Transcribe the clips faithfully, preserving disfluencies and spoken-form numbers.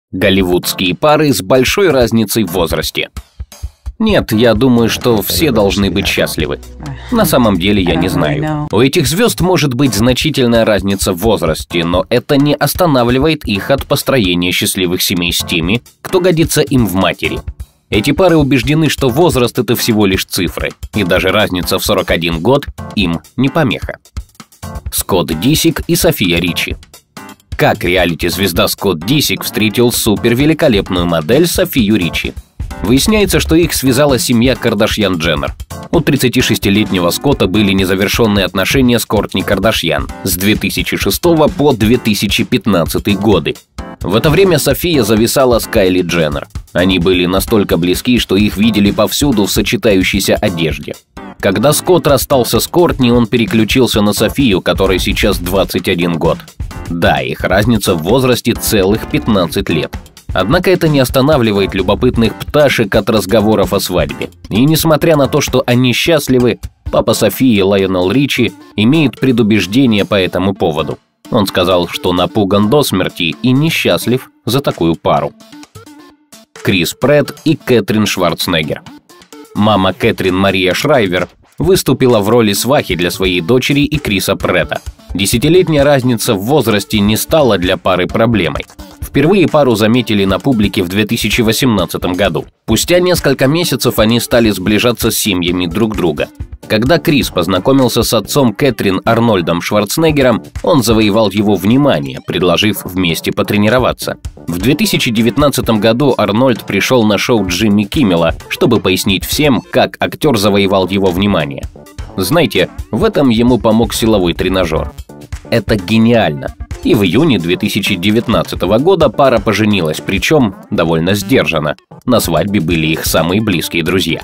Голливудские пары с большой разницей в возрасте. Нет, я думаю, что все должны быть счастливы. На самом деле я не знаю. У этих звезд может быть значительная разница в возрасте, но это не останавливает их от построения счастливых семей с теми, кто годится им в матери. Эти пары убеждены, что возраст — это всего лишь цифры, и даже разница в сорок один год им не помеха. Скотт Дисик и София Ричи. Как реалити-звезда Скотт Дисик встретил супервеликолепную модель Софию Ричи? Выясняется, что их связала семья Кардашьян-Дженнер. У тридцатишестилетнего Скотта были незавершенные отношения с Кортни Кардашьян с две тысячи шестого по две тысячи пятнадцатый годы. В это время София зависала с Кайли Дженнер. Они были настолько близки, что их видели повсюду в сочетающейся одежде. Когда Скотт расстался с Кортни, он переключился на Софию, которой сейчас двадцать один год. Да, их разница в возрасте целых пятнадцать лет. Однако это не останавливает любопытных пташек от разговоров о свадьбе. И несмотря на то, что они счастливы, папа Софии, Лайонел Ричи, имеет предубеждение по этому поводу. Он сказал, что напуган до смерти и несчастлив за такую пару. Крис Претт и Кэтрин Шварценеггер. Мама Кэтрин, Мария Шрайвер, выступила в роли свахи для своей дочери и Криса Претта. Десятилетняя разница в возрасте не стала для пары проблемой. Впервые пару заметили на публике в две тысячи восемнадцатом году. Спустя несколько месяцев они стали сближаться с семьями друг друга. Когда Крис познакомился с отцом Кэтрин Арнольдом Шварценеггером, он завоевал его внимание, предложив вместе потренироваться. В две тысячи девятнадцатом году Арнольд пришел на шоу Джимми Киммела, чтобы пояснить всем, как актер завоевал его внимание. Знаете, в этом ему помог силовой тренажер. Это гениально. И в июне две тысячи девятнадцатого года пара поженилась, причем довольно сдержанно. На свадьбе были их самые близкие друзья.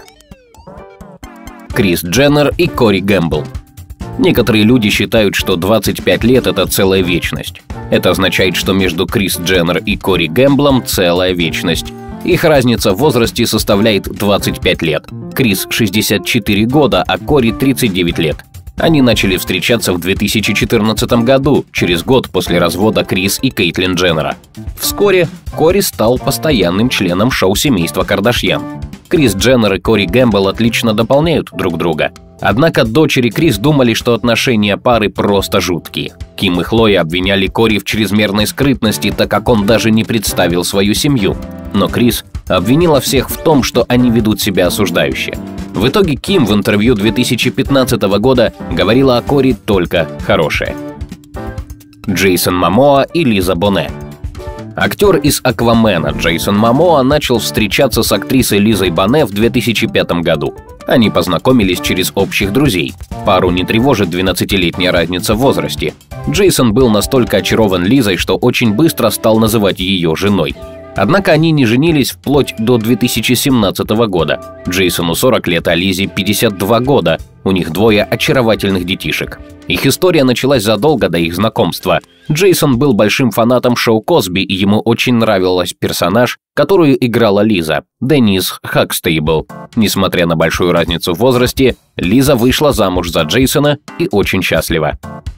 Крис Дженнер и Кори Гэмбл. Некоторые люди считают, что двадцать пять лет – это целая вечность. Это означает, что между Крис Дженнер и Кори Гэмблом целая вечность. Их разница в возрасте составляет двадцать пять лет. Крис – шестьдесят четыре года, а Кори – тридцать девять лет. Они начали встречаться в две тысячи четырнадцатом году, через год после развода Крис и Кейтлин Дженнера. Вскоре Кори стал постоянным членом шоу семейства Кардашьян. Крис Дженнер и Кори Гэмбл отлично дополняют друг друга. Однако дочери Крис думали, что отношения пары просто жуткие. Ким и Хлоя обвиняли Кори в чрезмерной скрытности, так как он даже не представил свою семью. Но Крис обвинила всех в том, что они ведут себя осуждающе. В итоге Ким в интервью две тысячи пятнадцатого года говорила о Кори только хорошее. Джейсон Момоа и Лиза Боне. Актер из «Аквамена» Джейсон Момоа начал встречаться с актрисой Лизой Боне в две тысячи пятом году. Они познакомились через общих друзей. Пару не тревожит двенадцатилетняя разница в возрасте. Джейсон был настолько очарован Лизой, что очень быстро стал называть ее женой. Однако они не женились вплоть до две тысячи семнадцатого года. Джейсону сорок лет, а Лизе пятьдесят два года. У них двое очаровательных детишек. Их история началась задолго до их знакомства. Джейсон был большим фанатом шоу Косби, и ему очень нравилась персонаж, которую играла Лиза – Денис Хакстейбл. Несмотря на большую разницу в возрасте, Лиза вышла замуж за Джейсона и очень счастлива.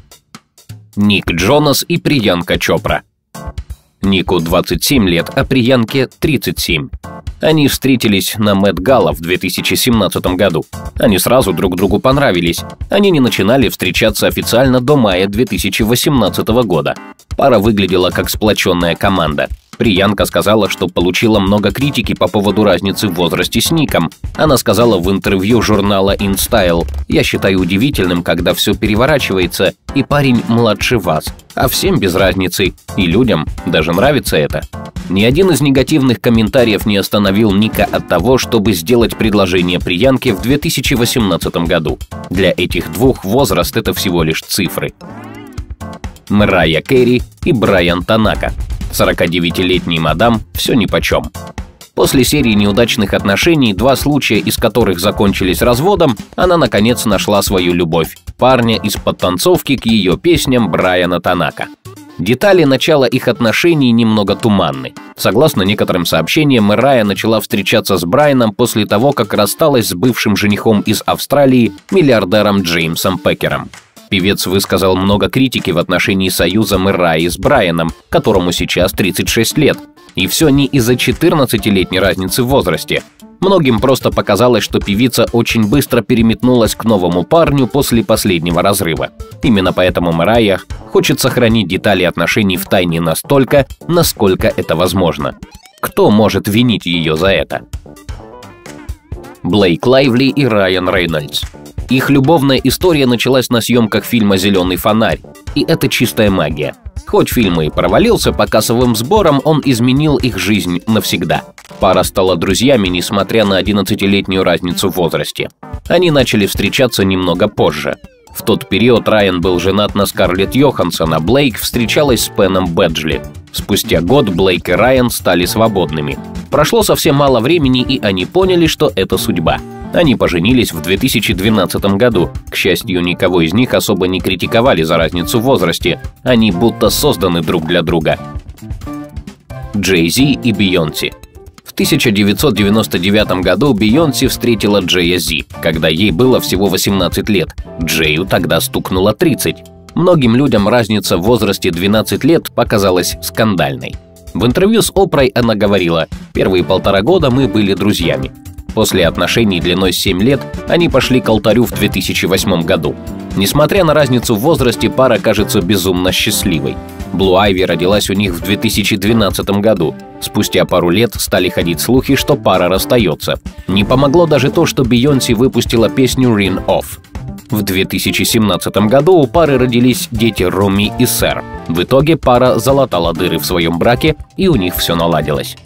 Ник Джонас и Приянка Чопра. Нику двадцать семь лет, а Приянке тридцать семь. Они встретились на Мет-Гала в две тысячи семнадцатом году. Они сразу друг другу понравились. Они не начинали встречаться официально до мая две тысячи восемнадцатого года. Пара выглядела как сплоченная команда. Приянка сказала, что получила много критики по поводу разницы в возрасте с Ником. Она сказала в интервью журнала InStyle: «Я считаю удивительным, когда все переворачивается, и парень младше вас. А всем без разницы, и людям даже нравится это». Ни один из негативных комментариев не остановил Ника от того, чтобы сделать предложение Приянке в две тысячи восемнадцатом году. Для этих двух возраст – это всего лишь цифры. Мэрайя Кэри и Брайан Танака. сорокадевятилетний мадам все нипочем. После серии неудачных отношений, два случая из которых закончились разводом, она наконец нашла свою любовь – парня из подтанцовки к ее песням Брайана Танака. Детали начала их отношений немного туманны. Согласно некоторым сообщениям, Мэрайя начала встречаться с Брайаном после того, как рассталась с бывшим женихом из Австралии, миллиардером Джеймсом Пекером. Певец высказал много критики в отношении союза Мэрайи с Брайаном, которому сейчас тридцать шесть лет. И все не из-за четырнадцатилетней разницы в возрасте. Многим просто показалось, что певица очень быстро переметнулась к новому парню после последнего разрыва. Именно поэтому Мэрайя хочет сохранить детали отношений в тайне настолько, насколько это возможно. Кто может винить ее за это? Блейк Лайвли и Райан Рейнольдс. Их любовная история началась на съемках фильма «Зеленый фонарь». И это чистая магия. Хоть фильм и провалился по кассовым сборам, он изменил их жизнь навсегда. Пара стала друзьями, несмотря на одиннадцатилетнюю разницу в возрасте. Они начали встречаться немного позже. В тот период Райан был женат на Скарлетт Йоханссон, а Блейк встречалась с Пеном Бэджли. Спустя год Блейк и Райан стали свободными. Прошло совсем мало времени, и они поняли, что это судьба. Они поженились в две тысячи двенадцатом году. К счастью, никого из них особо не критиковали за разницу в возрасте. Они будто созданы друг для друга. Джей Зи и Бейонсе. В тысяча девятьсот девяносто девятом году Бейонсе встретила Джея Зи, когда ей было всего восемнадцать лет. Джею тогда стукнуло тридцать. Многим людям разница в возрасте двенадцать лет показалась скандальной. В интервью с Опрой она говорила: «Первые полтора года мы были друзьями. После отношений длиной семь лет они пошли к алтарю в две тысячи восьмом году. Несмотря на разницу в возрасте, пара кажется безумно счастливой. Блу Айви родилась у них в две тысячи двенадцатом году. Спустя пару лет стали ходить слухи, что пара расстается. Не помогло даже то, что Бейонсе выпустила песню «Ring Off». В две тысячи семнадцатом году у пары родились дети Роми и Сэр. В итоге пара залатала дыры в своем браке, и у них все наладилось.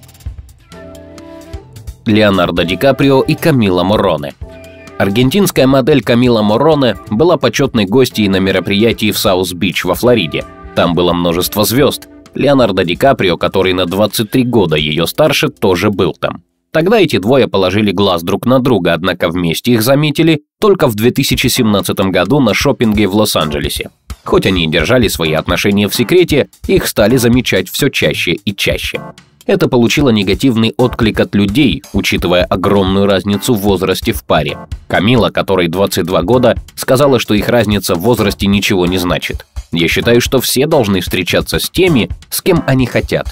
Леонардо Ди Каприо и Камила Мороне. Аргентинская модель Камила Мороне была почетной гостьей на мероприятии в Саус-Бич во Флориде. Там было множество звезд. Леонардо Ди Каприо, который на двадцать три года ее старше, тоже был там. Тогда эти двое положили глаз друг на друга, однако вместе их заметили только в две тысячи семнадцатом году на шопинге в Лос-Анджелесе. Хоть они и держали свои отношения в секрете, их стали замечать все чаще и чаще. Это получило негативный отклик от людей, учитывая огромную разницу в возрасте в паре. Камила, которой двадцать два года, сказала, что их разница в возрасте ничего не значит. «Я считаю, что все должны встречаться с теми, с кем они хотят».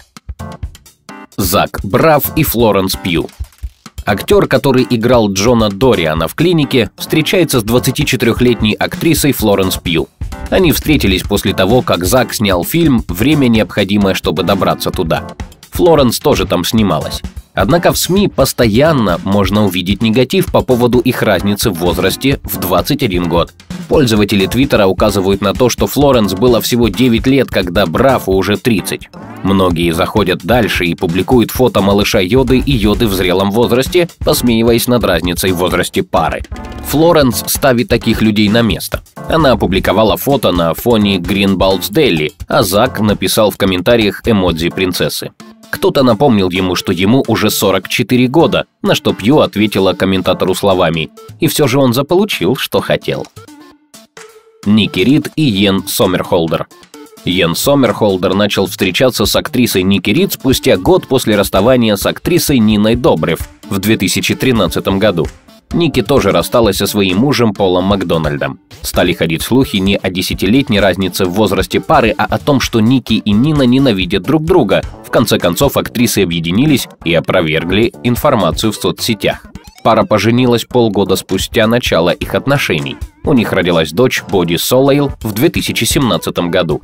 Зак Брафф и Флоренс Пью. Актер, который играл Джона Дориана в «Клинике», встречается с двадцатичетырёхлетней актрисой Флоренс Пью. Они встретились после того, как Зак снял фильм «Время, необходимое, чтобы добраться туда». Флоренс тоже там снималась. Однако в СМИ постоянно можно увидеть негатив по поводу их разницы в возрасте в двадцать один год. Пользователи Твиттера указывают на то, что Флоренс было всего девять лет, когда Браффу уже тридцать. Многие заходят дальше и публикуют фото малыша Йоды и Йоды в зрелом возрасте, посмеиваясь над разницей в возрасте пары. Флоренс ставит таких людей на место. Она опубликовала фото на фоне Greenbelts Deli, а Зак написал в комментариях эмодзи принцессы. Кто-то напомнил ему, что ему уже сорок четыре года, на что Пью ответила комментатору словами: «И все же он заполучил, что хотел». Ники Рид и Йен Сомерхолдер. Йен Сомерхолдер начал встречаться с актрисой Ники Рид спустя год после расставания с актрисой Ниной Добрев в две тысячи тринадцатом году. Ники тоже рассталась со своим мужем Полом Макдональдом. Стали ходить слухи не о десятилетней разнице в возрасте пары, а о том, что Ники и Нина ненавидят друг друга. В конце концов, актрисы объединились и опровергли информацию в соцсетях. Пара поженилась полгода спустя начала их отношений. У них родилась дочь Боди Солейл в две тысячи семнадцатом году.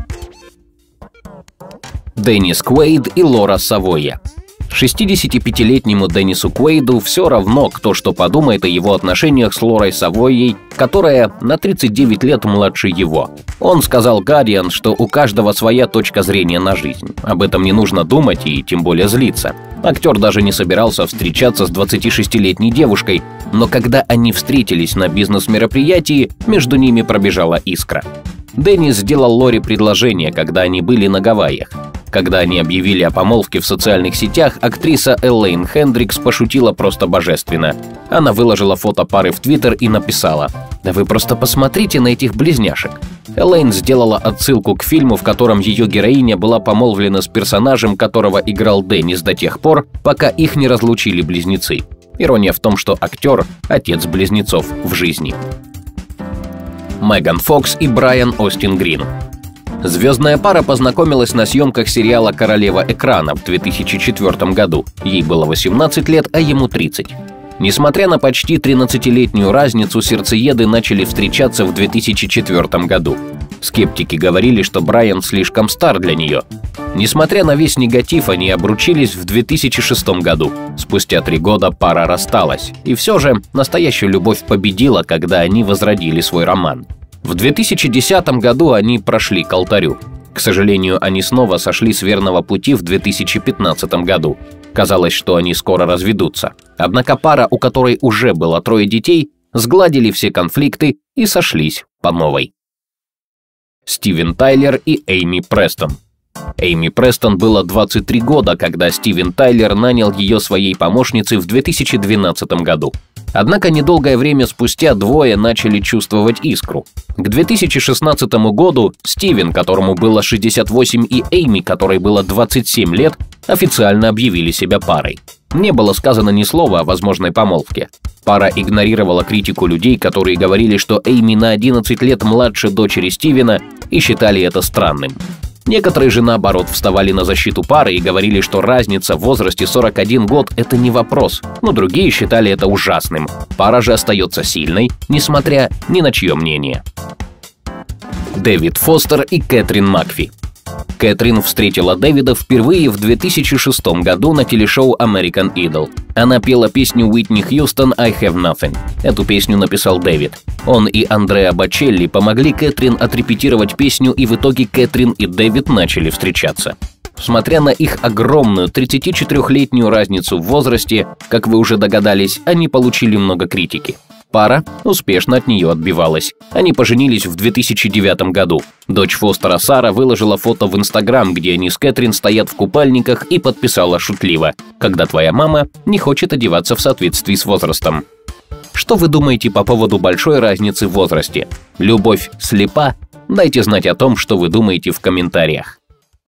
Деннис Куэйд и Лора Савойя. шестидесятипятилетнему Деннису Куэйду все равно, кто что подумает о его отношениях с Лорой Савойей, которая на тридцать девять лет младше его. Он сказал Guardian, что у каждого своя точка зрения на жизнь. Об этом не нужно думать и тем более злиться. Актер даже не собирался встречаться с двадцатишестилетней девушкой, но когда они встретились на бизнес-мероприятии, между ними пробежала искра. Деннис сделал Лоре предложение, когда они были на Гавайях. Когда они объявили о помолвке в социальных сетях, актриса Элейн Хендрикс пошутила просто божественно. Она выложила фото пары в Твиттер и написала: «Да вы просто посмотрите на этих близняшек». Элейн сделала отсылку к фильму, в котором ее героиня была помолвлена с персонажем, которого играл Деннис до тех пор, пока их не разлучили близнецы. Ирония в том, что актер – отец близнецов в жизни. Меган Фокс и Брайан Остин Грин. Звездная пара познакомилась на съемках сериала «Королева экрана» в две тысячи четвёртом году. Ей было восемнадцать лет, а ему тридцать. Несмотря на почти тринадцатилетнюю разницу, сердцееды начали встречаться в две тысячи четвёртом году. Скептики говорили, что Брайан слишком стар для нее. Несмотря на весь негатив, они обручились в две тысячи шестом году. Спустя три года пара рассталась. И все же настоящая любовь победила, когда они возродили свой роман. В две тысячи десятом году они прошли к алтарю. К сожалению, они снова сошли с верного пути в две тысячи пятнадцатом году. Казалось, что они скоро разведутся. Однако пара, у которой уже было трое детей, сгладили все конфликты и сошлись по новой. Стивен Тайлер и Эйми Престон. Эйми Престон было двадцать три года, когда Стивен Тайлер нанял ее своей помощницей в две тысячи двенадцатом году. Однако недолгое время спустя двое начали чувствовать искру. К две тысячи шестнадцатому году Стивен, которому было шестьдесят восемь, и Эйми, которой было двадцать семь лет, официально объявили себя парой. Не было сказано ни слова о возможной помолвке. Пара игнорировала критику людей, которые говорили, что Эйми на одиннадцать лет младше дочери Стивена, и считали это странным. Некоторые же, наоборот, вставали на защиту пары и говорили, что разница в возрасте сорок один год – это не вопрос, но другие считали это ужасным. Пара же остается сильной, несмотря ни на чье мнение. Дэвид Фостер и Кэтрин Макфи. Кэтрин встретила Дэвида впервые в две тысячи шестом году на телешоу American Idol. Она пела песню Уитни Хьюстон «I Have Nothing». Эту песню написал Дэвид. Он и Андреа Бочелли помогли Кэтрин отрепетировать песню, и в итоге Кэтрин и Дэвид начали встречаться. Смотря на их огромную тридцатичетырёхлетнюю разницу в возрасте, как вы уже догадались, они получили много критики. Пара успешно от нее отбивалась. Они поженились в две тысячи девятом году. Дочь Фостера Сара выложила фото в Инстаграм, где они с Кэтрин стоят в купальниках, и подписала шутливо: «Когда твоя мама не хочет одеваться в соответствии с возрастом». Что вы думаете по поводу большой разницы в возрасте? Любовь слепа? Дайте знать о том, что вы думаете, в комментариях.